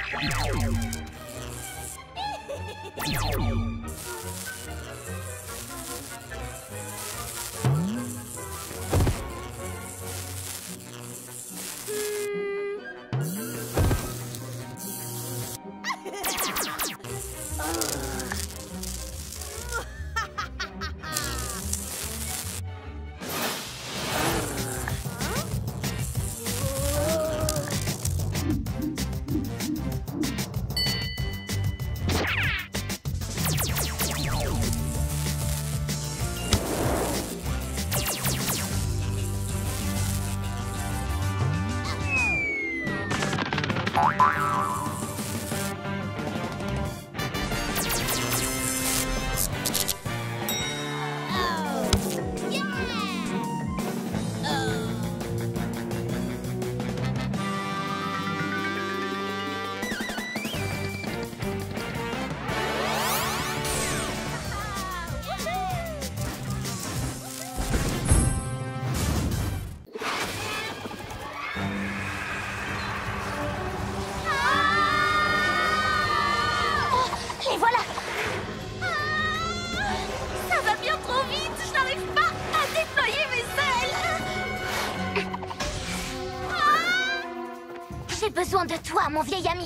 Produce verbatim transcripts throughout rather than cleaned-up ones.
J'ai besoin de toi, mon vieil ami.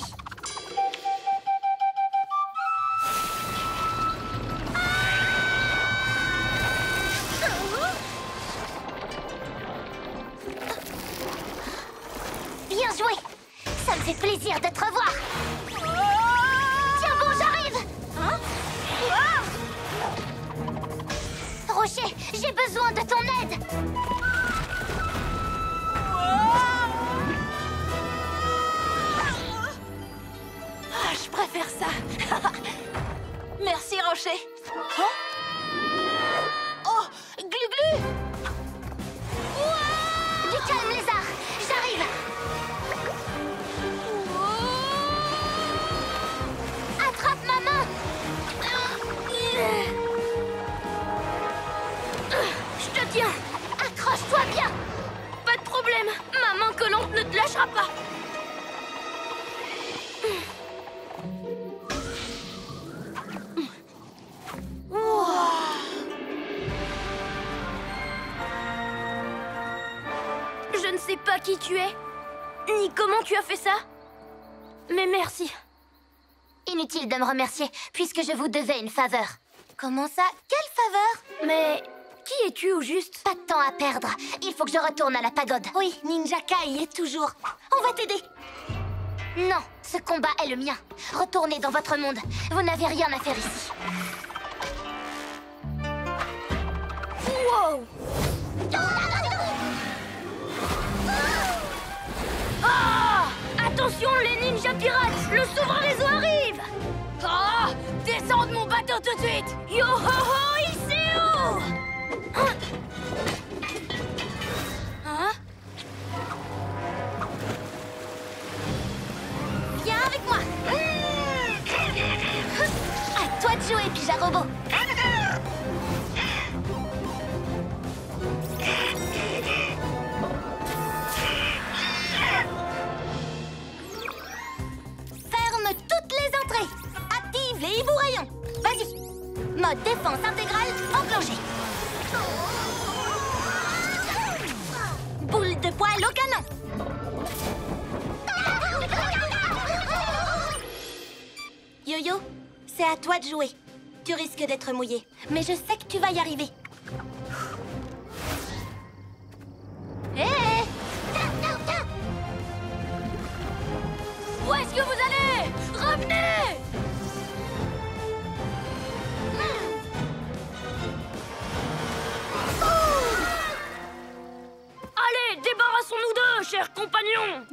Bien joué. Ça me fait plaisir de te revoir. Tiens bon, j'arrive. Hein? Rocher, j'ai besoin de ton aide. Je préfère ça. Merci, Rocher. Oh, oh Glu-Glu. Du calme, lézard. J'arrive. Attrape ma main. Je te tiens. Accroche-toi bien. Pas de problème. Ma main collante ne te lâchera pas. Je ne sais pas qui tu es, ni comment tu as fait ça, mais merci. Inutile de me remercier, puisque je vous devais une faveur. Comment ça? Quelle faveur? Mais qui es-tu au juste? Pas de temps à perdre. Il faut que je retourne à la pagode. Oui, Ninja Kai y est toujours. On va t'aider. Non, ce combat est le mien. Retournez dans votre monde. Vous n'avez rien à faire ici. Wow! Ah! Attention, les ninjas pirates! Le souverain des eaux arrive! Ah! Descends de mon bateau tout de suite! Yo ho ho, ici où? Hein? Hein? Viens avec moi. À toi de jouer, Pija Robot. Ferme toutes les entrées. Active les hiboux rayons. Vas-y. Mode défense intégrale enclenché. Boule de poil au canon. Yo-Yo, c'est à toi de jouer. Tu risques d'être mouillé, mais je sais que tu vas y arriver. Hé hey! Où est-ce que vous allez? Revenez! Allez, débarrassons-nous d'eux, chers compagnons!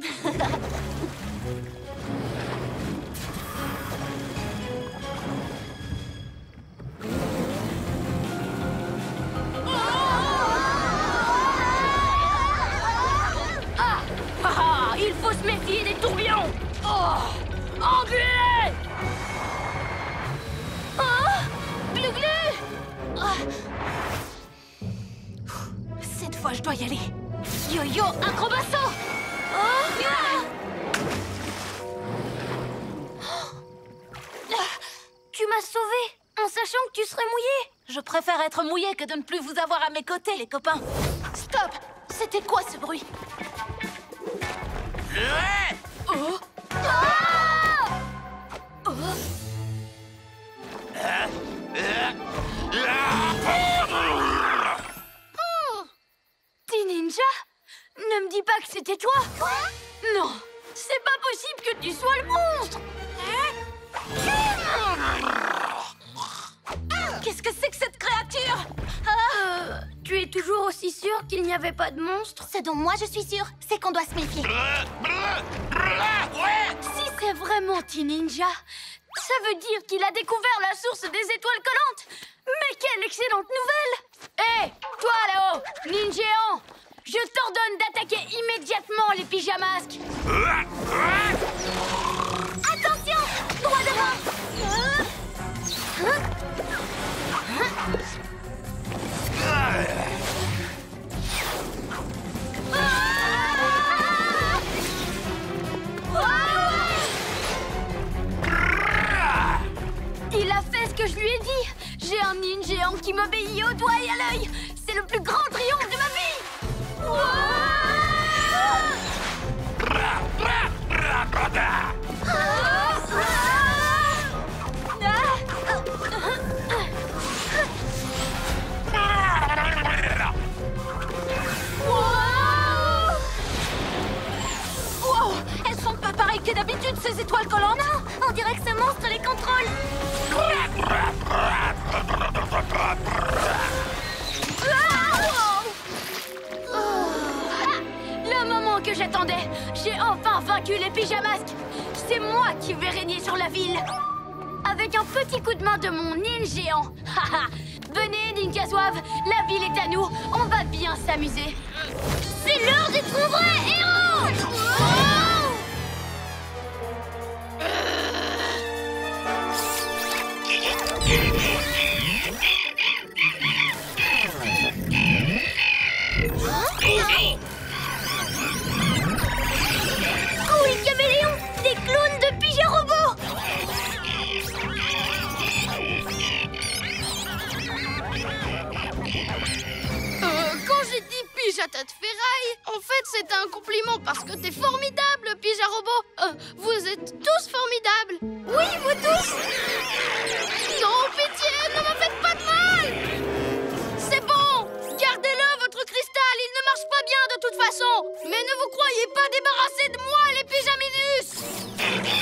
Ah! Ah! Il faut se méfier des tourbillons! Oh! Enculé! Oh! Glu-Glu! Oh! Cette fois, je dois y aller. Yo-Yo, acrobasso! Oh! que tu serais mouillé. Je préfère être mouillée que de ne plus vous avoir à mes côtés, les copains. Stop! C'était quoi ce bruit? Oh! Ah Oh! Oh Petit ninja, ne me dis pas que c'était toi. Quoi? Non, c'est pas possible que tu sois le monstre. Qu'est-ce que c'est que cette créature? Euh, tu es toujours aussi sûr qu'il n'y avait pas de monstre? Ce dont moi je suis sûre, c'est qu'on doit se méfier. Si c'est vraiment Petit Ninja, ça veut dire qu'il a découvert la source des étoiles collantes. Mais quelle excellente nouvelle! Hé, toi là-haut, ninjéant, je t'ordonne d'attaquer immédiatement les pyjamasques. Attention! Droit devant! Hein? Hein? Il a fait ce que je lui ai dit. J'ai un ninjéant qui m'obéit au doigt et à l'œil. C'est le plus grand triomphe de ma vie. Wow! Elles sont pas pareilles que d'habitude, ces étoiles collantes! Non, on dirait que ce monstre les contrôle. Le moment que j'attendais. J'ai enfin vaincu les pyjamasques. C'est moi qui vais régner sur la ville. Avec un petit coup de main de mon ninjéant. Venez, Ninja Zouave, la ville est à nous. On va bien s'amuser. C'est l'heure d'être un vrai héros! Cool caméléon! Des clones de pyjarobots! Euh, quand j'ai dit pige à tête ferraille, en fait c'était un compliment parce que t'es formidable, Pyjarobot. Euh, vous êtes tous formidables. Oui, vous tous. Non, pitié, ne me faites pas de mal. C'est bon, gardez-le, votre cristal, il ne marche pas bien de toute façon. Mais ne vous croyez pas débarrassés de moi, les pyjaminus.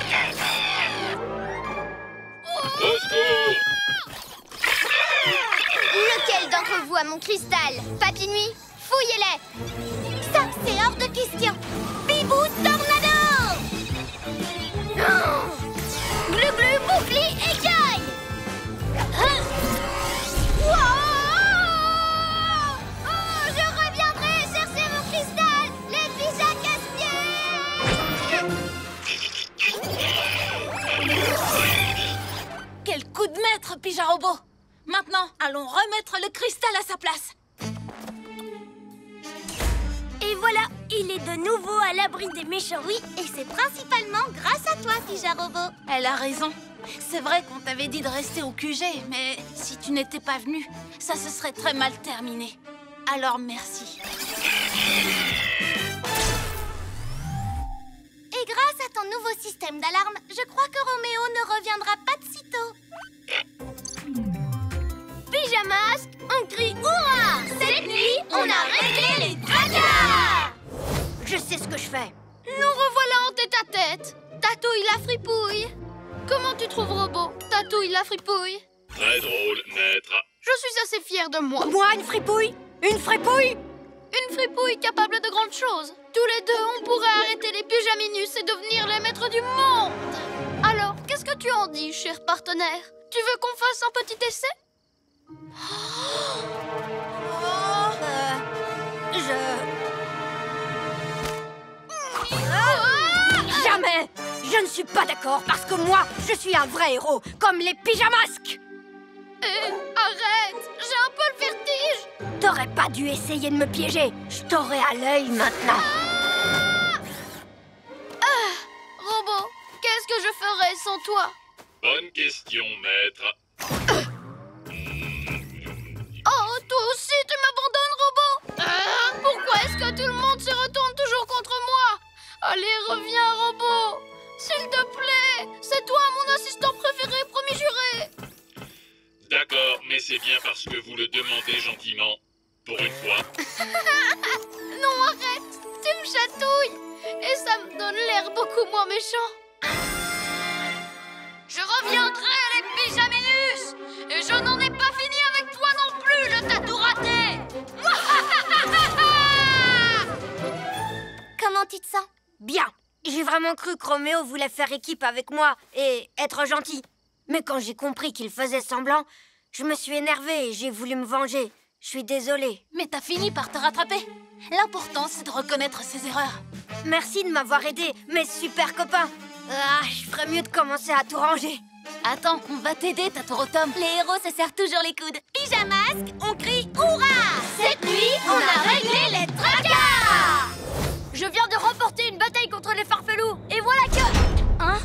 Lequel d'entre vous a mon cristal? Papy Nuit, fouillez-les! Ça, c'est hors de question! Bibou Tornado! Glu glu boucli écaille! Hein? Wow! Oh, je reviendrai chercher mon cristal! Les pyjas casse-pieds! Quel coup de maître, Pyjarobot! Maintenant, allons remettre le cristal à sa place. Et voilà, il est de nouveau à l'abri des méchants. Oui, et c'est principalement grâce à toi, Pyjarobot. Elle a raison. C'est vrai qu'on t'avait dit de rester au Q G, mais si tu n'étais pas venu, ça se serait très mal terminé. Alors merci. Et grâce à ton nouveau système d'alarme, je crois que Roméo ne reviendra pas de sitôt. Pyjamasque, on crie hurrah! Cette nuit, on a réglé les tracas! Je sais ce que je fais. Nous revoilà en tête à tête. Tatouille la fripouille. Comment tu trouves, Robot? Tatouille la fripouille. Très drôle, maître. Je suis assez fière de moi. Moi, une fripouille? Une fripouille? Une fripouille capable de grandes choses. Tous les deux, on pourrait arrêter les pyjaminus et devenir les maîtres du monde. Alors, qu'est-ce que tu en dis, cher partenaire? Tu veux qu'on fasse un petit essai? Euh, je... Jamais! Je ne suis pas d'accord parce que moi, je suis un vrai héros, comme les pyjamasques! Eh, arrête! J'ai un peu le vertige! T'aurais pas dû essayer de me piéger. Je t'aurais à l'œil maintenant. Ah, Robot, qu'est-ce que je ferais sans toi? Bonne question, maître. tu m'abandonnes, robot? Euh, pourquoi est-ce que tout le monde se retourne toujours contre moi? Allez, reviens, robot. S'il te plaît. C'est toi, mon assistant préféré, promis juré. D'accord, mais c'est bien parce que vous le demandez gentiment. Pour une fois. Non, arrête. Tu me chatouilles. Et ça me donne l'air beaucoup moins méchant. Je reviendrai, les pyjaminus. Et je n'en ai pas fini avec toi non plus, le tatou raté. Comment tu te sens? Bien. J'ai vraiment cru que Roméo voulait faire équipe avec moi et être gentil. Mais quand j'ai compris qu'il faisait semblant, je me suis énervée et j'ai voulu me venger. Je suis désolée. Mais t'as fini par te rattraper. L'important, c'est de reconnaître ses erreurs. Merci de m'avoir aidé, mes super copains. Ah, je ferais mieux de commencer à tout ranger. Attends, on va t'aider, Tatorotom. Les héros se serrent toujours les coudes. Pyjamasque, on crie hurrah! Cette nuit, on a réglé les tracas! Je viens de remporter une bataille contre les farfelous. Et voilà que... Hein?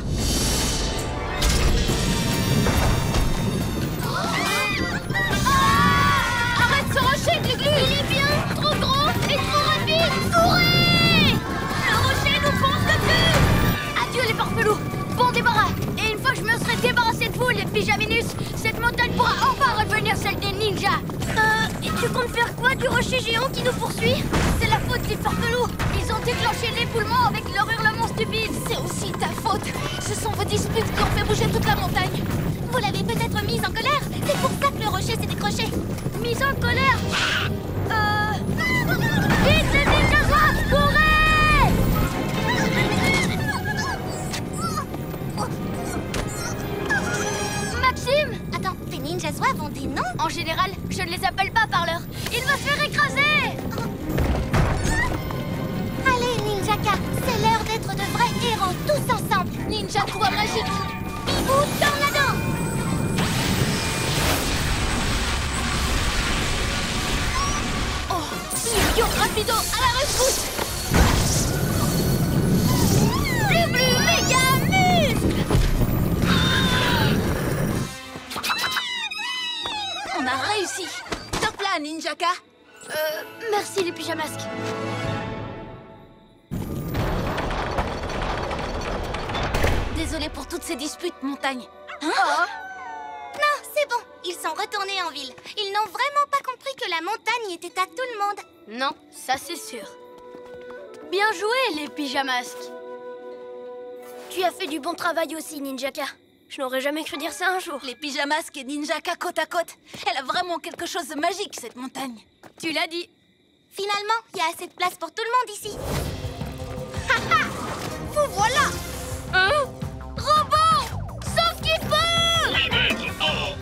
Ah! Arrête ce rocher, Glu-Glu. Il est bien trop grand et trop rapide. Courez! Le rocher nous fonce dessus! Adieu les farfelous! Bon débarras! Et une fois que je me serai débarrassé de vous, les pyjaminus, cette montagne pourra enfin redevenir celle des ninjas! Euh, et tu comptes faire quoi du rocher géant qui nous poursuit? C'est la faute des farfelous! Ils ont déclenché l'éboulement avec leur hurlement stupide! C'est aussi ta faute. Ce sont vos disputes qui ont fait bouger toute la montagne. Vous l'avez peut-être mise en colère. C'est pour ça que le rocher s'est décroché. Mise en colère? Euh... Vite les ninjas! Courez! Maxime! Attends, tes ninjas ont des noms? En général, je ne les appelle pas par l'heure. Il va se faire écraser! Allez, Ninjaka, c'est l'heure d'être de vrais héros, tous ensemble. Ninja Tour magique. Bibou, tornado! Oh, Yo Rapido, à la rescousse. Glu-Glu, méga muscle! On a réussi. Top là, Ninjaka. Euh, merci les pyjamasques. Désolée pour toutes ces disputes, montagne. Non, c'est bon, ils sont retournés en ville. Ils n'ont vraiment pas compris que la montagne était à tout le monde. Non, ça c'est sûr. Bien joué les pyjamasques. Tu as fait du bon travail aussi, Ninjaka. Je n'aurais jamais cru dire ça un jour. Les pyjamasques et Ninjaka côte à côte. Elle a vraiment quelque chose de magique, cette montagne. Tu l'as dit. Finalement, il y a assez de place pour tout le monde ici. Haha! Vous voilà! Hein? Robot! Sauf qu'il peut! Oui, maître. Oh!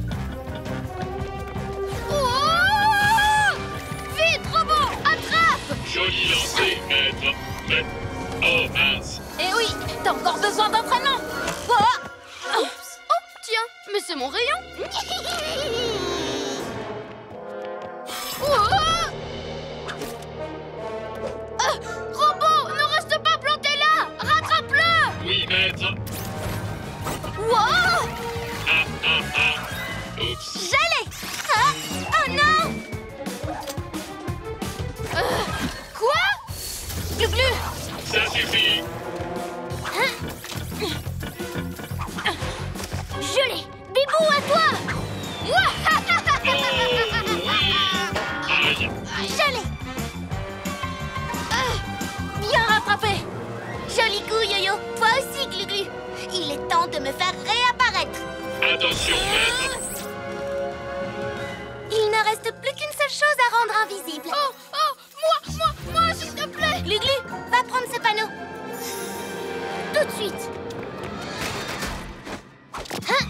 Oh! Vite, robot! Attrape! Joli lancé, maître. Mais... Oh, mince. Eh oui, t'as encore besoin d'entraînement. Oh! Oh, tiens, mais c'est mon rayon! Oh! Ah, robot, ne reste pas planté là! Rattrape-le! Oui, maître. Wow! Ah, ah, ah. Oups. J'allais! Ah! Oh non! Euh, quoi? Glu-Glu. Ça suffit. Je l'ai. Bibou, à toi! Oh, oui. Aïe. J'allais! Bien rattrapé. Joli coup, Yo-Yo. Toi aussi, Glu-Glu. Il est temps de me faire réapparaître. Attention, maître. Il ne reste plus qu'une seule chose à rendre invisible. Oh, oh, moi, moi, moi, s'il te plaît! Glu-Glu, va prendre ce panneau. Tout de suite. Hein?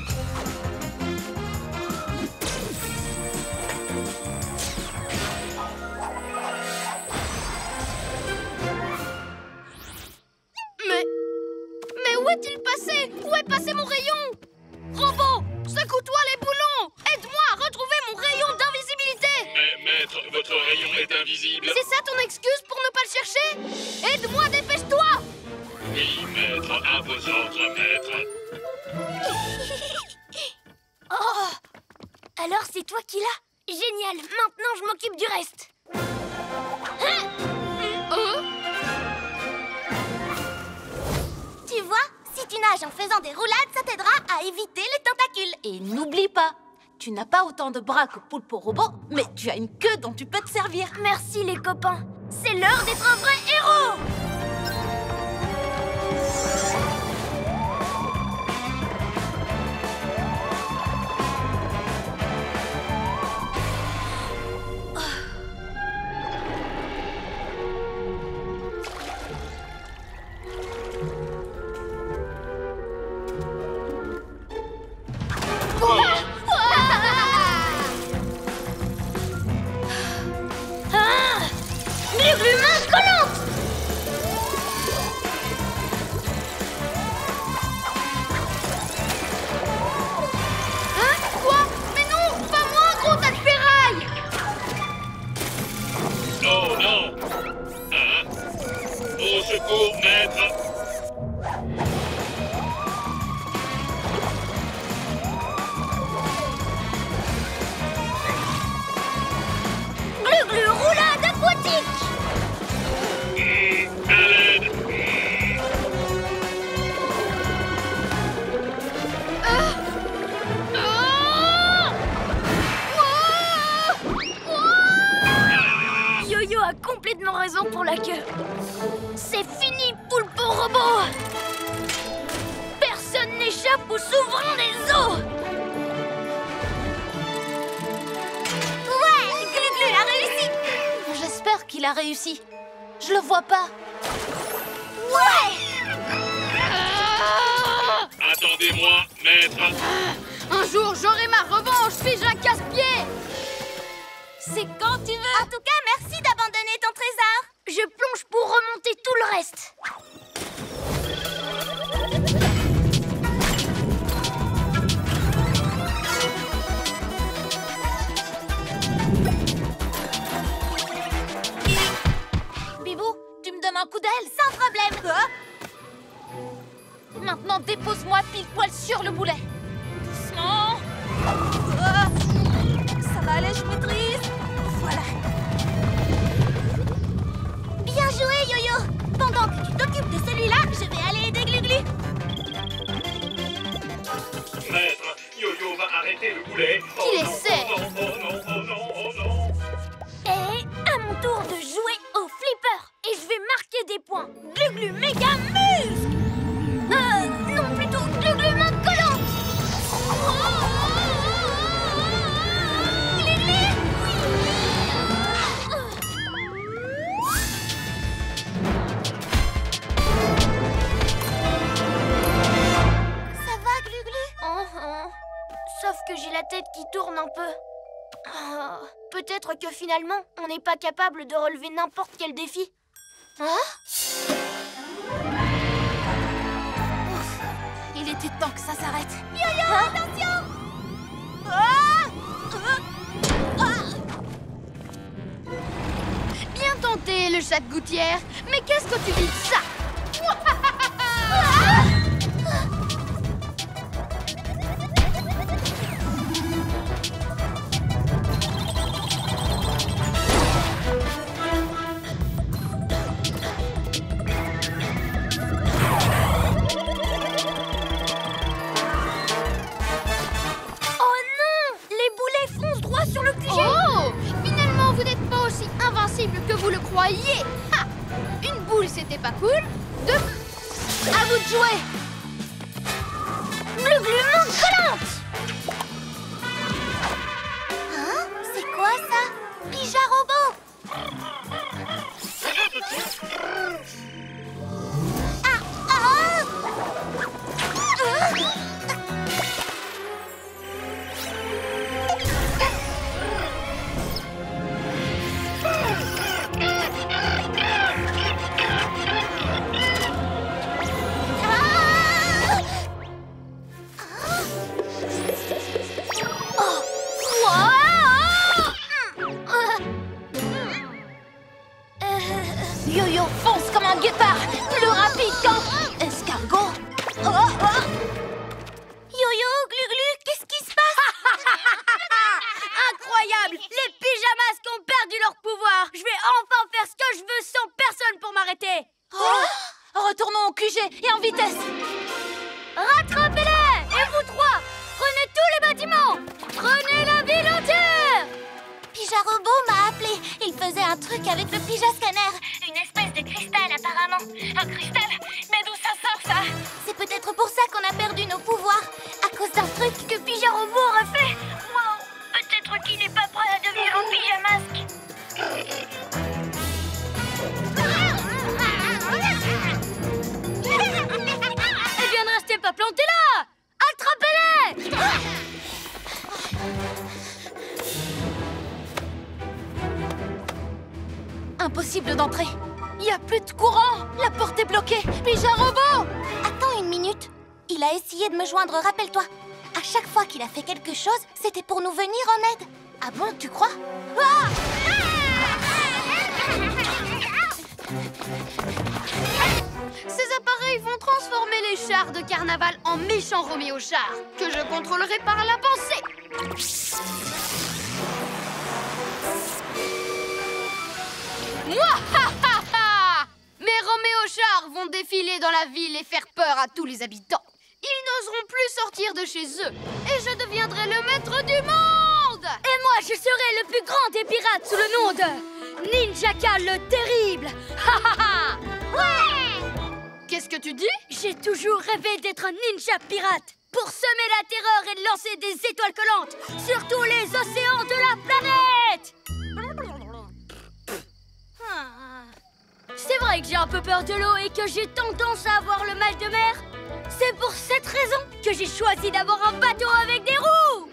Mais... Mais où est-il passé? Où est passé mon rayon? Robot, secoue-toi les boulons! Aide-moi à retrouver mon rayon d'invisibilité! Mais, maître, votre rayon est invisible. C'est ça ton excuse pour ne pas le chercher? Aide-moi, dépêche-toi! Oui, maître, à vos ordres, maître. Oh! Alors c'est toi qui l'as? Génial! Génial! Maintenant, je m'occupe du reste. Tu vois, si tu nages en faisant des roulades, ça t'aidera à éviter les tentacules. Et n'oublie pas, tu n'as pas autant de bras que Poulpo Robot, mais tu as une queue dont tu peux te servir. Merci les copains. C'est l'heure d'être un vrai héros. Pour la queue. C'est fini, Poulpo Robot. Personne n'échappe au souverain des eaux. Ouais, Glu-Glu a réussi. J'espère qu'il a réussi. Je le vois pas. Ouais. Attendez-moi, maître. Un jour, j'aurai ma revanche, Pigeon casse-pied. C'est quand tu veux. En tout cas, merci d'abandonner ton trésor. Je plonge pour remonter tout le reste. Bibou, tu me donnes un coup d'aile? Sans problème. Quoi? Maintenant, dépose-moi pile poil sur le boulet. Doucement. Ça va aller, je maîtrise. Voilà. Bien joué, Yo-Yo. Pendant que tu t'occupes de celui-là, je vais aller aider Glu-Glu. Maître, Yo-Yo va arrêter le boulet. Oh Qu'il non, essaie. Oh non, oh non, oh non, oh non. Et à mon tour de jouer au flipper. Et je vais marquer des points. Glu-Glu méga muscle. Euh, non, plutôt Glu-Glu main collante. Sauf que j'ai la tête qui tourne un peu. Ah, peut-être que finalement, on n'est pas capable de relever n'importe quel défi. Hein? Ouf, il était temps que ça s'arrête. Yo-Yo, hein? Attention. Ah Bien tenté, le chat de gouttière. Mais qu'est-ce que tu dis de ça? Que vous le croyez. Ha! Une boule, c'était pas cool. Deux... À vous de jouer. Glu-Glu main collante. Hein? C'est quoi ça? Pija Robot. Ah! Ah! Ah! Q G et en vitesse. Rattrapez-les! Et vous trois, prenez tous les bâtiments! Prenez la ville entière! Pyja-Robot m'a appelé. Il faisait un truc avec le Pyja-Scanner. Une espèce de cristal, apparemment. Un cristal? Mais d'où ça sort, ça? C'est peut-être pour ça qu'on a perdu nos pouvoirs. À cause d'un truc que Pyja-Robot aurait fait. Wow! Peut-être qu'il n'est pas prêt à devenir un Pyjamasque. Eh bien, ne restez pas plantés là! Attrapez-les! Impossible d'entrer. Il n'y a plus de courant. La porte est bloquée. Pyja-Robot! Attends une minute. Il a essayé de me joindre, rappelle-toi. À chaque fois qu'il a fait quelque chose, c'était pour nous venir en aide. Ah bon, tu crois? Ah! Ces appareils vont transformer les chars de carnaval en méchants Roméo chars, que je contrôlerai par la pensée. Mouahaha! Mes Roméo chars vont défiler dans la ville et faire peur à tous les habitants. Ils n'oseront plus sortir de chez eux, et je deviendrai le maître du monde! Et moi, je serai le plus grand des pirates sous le nom de Ninjaka le Terrible! Ha ha ha! Ouais! Qu'est-ce que tu dis? J'ai toujours rêvé d'être un ninja pirate pour semer la terreur et de lancer des étoiles collantes sur tous les océans de la planète! C'est vrai que j'ai un peu peur de l'eau et que j'ai tendance à avoir le mal de mer. C'est pour cette raison que j'ai choisi d'avoir un bateau avec des roues.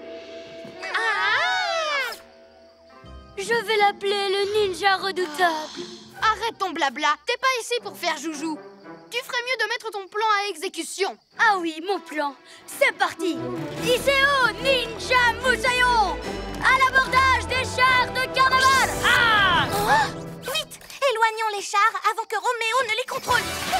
Ah! Je vais l'appeler le ninja redoutable. Arrête ton blabla, t'es pas ici pour faire joujou. Tu ferais mieux de mettre ton plan à exécution. Ah oui, mon plan. C'est parti. Iseo Ninja Musayon. À l'abordage des chars de carnaval. Ah! Oh! Vite! Éloignons les chars avant que Roméo ne les contrôle.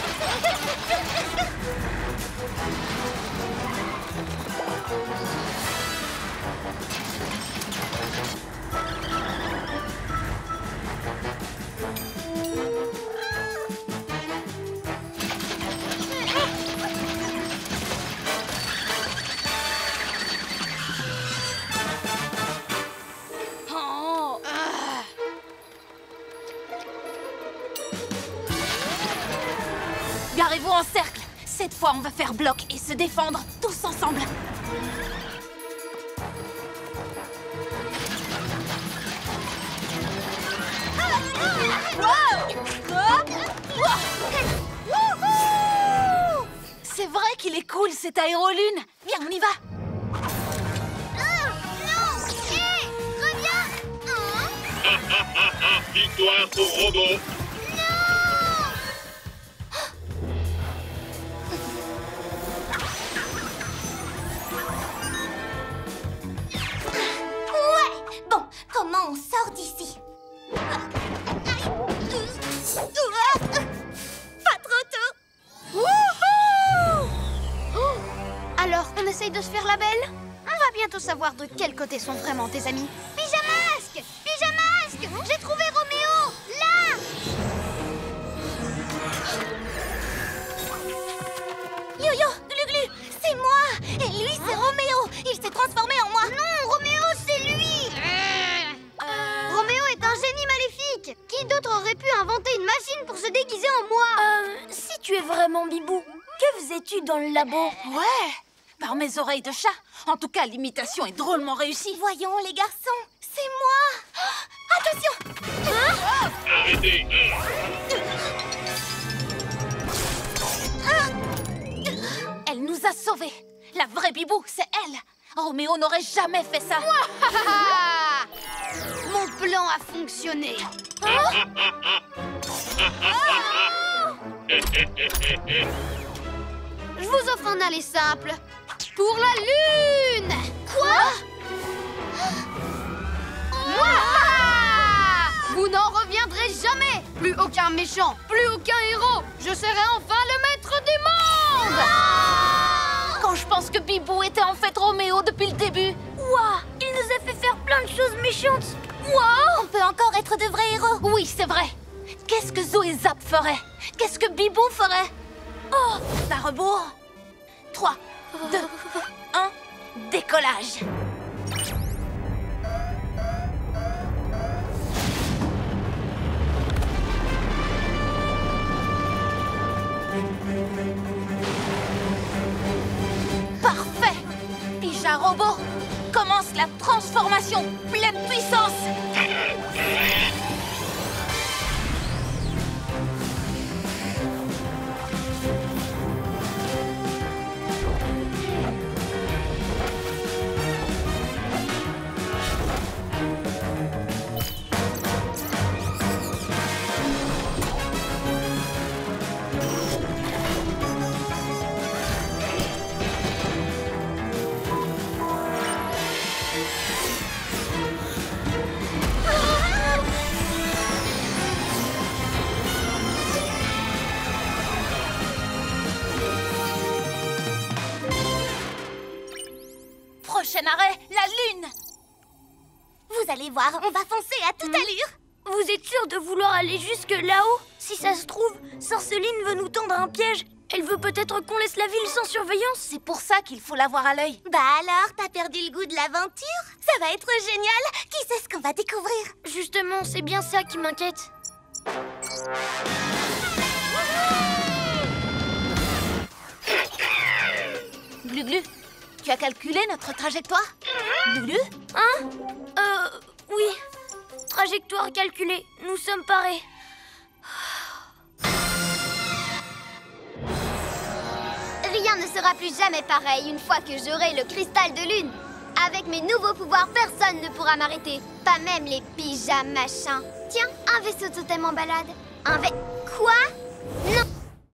Oh. Ah. Garez-vous en cercle. Cette fois, on va faire bloc et se défendre tous ensemble. C'est vrai qu'il est cool, cet aérolune. Viens, on y va. Victoire pour Robot. Ouais! Bon, comment on sort d'ici? Pas trop tôt! Wouhou! Oh! Alors, on essaye de se faire la belle? On va bientôt savoir de quel côté sont vraiment tes amis. Pyjamasque! Pyjamasque! J'ai trouvé Roméo! Là! Yo-yo, Glu-Glu, c'est moi! Et lui, c'est Roméo! Il s'est transformé en moi! Non, Roméo, c'est lui! Euh... Roméo est un génie maléfique! Qui d'autre aurait pu inventer une machine pour se déguiser en moi? Euh, si tu es vraiment Bibou, que faisais-tu dans le labo? Ouais, par mes oreilles de chat. En tout cas, l'imitation est drôlement réussie. Voyons, les garçons, c'est moi! Oh, attention! Hein? Arrêtez. Elle nous a sauvés. La vraie Bibou, c'est elle. Roméo n'aurait jamais fait ça. Mon plan a fonctionné. Je vous offre un aller simple. Pour la lune! Quoi? Mouah! Vous n'en reviendrez jamais! Plus aucun méchant, plus aucun héros! Je serai enfin le maître du monde! Quand je pense que Bibou était en fait Roméo depuis le début. Ouah, il nous a fait faire plein de choses méchantes. Wow! On peut encore être de vrais héros! Oui, c'est vrai. Qu'est-ce que Zo et Zap feraient? Qu'est-ce que Bibou ferait? Oh, rebours. trois, deux, un, décollage. Parfait! Pija Robot commence la transformation pleine puissance! Prochain arrêt, la Lune! Vous allez voir, on va foncer à toute allure. Vous êtes sûr de vouloir aller jusque là-haut? Si ça se trouve, Sorceline veut nous tendre un piège. Elle veut peut-être qu'on laisse la ville sans surveillance. C'est pour ça qu'il faut l'avoir à l'œil. Bah alors, t'as perdu le goût de l'aventure? Ça va être génial. Qui sait ce qu'on va découvrir? Justement, c'est bien ça qui m'inquiète. Glu-Glu, tu as calculé notre trajectoire? Glu-Glu? Hein? Euh... oui. Trajectoire calculée. Nous sommes parés. Rien ne sera plus jamais pareil une fois que j'aurai le cristal de lune. Avec mes nouveaux pouvoirs, personne ne pourra m'arrêter. Pas même les pyjamas machins. Tiens, un vaisseau totem en balade. Un vai... Quoi?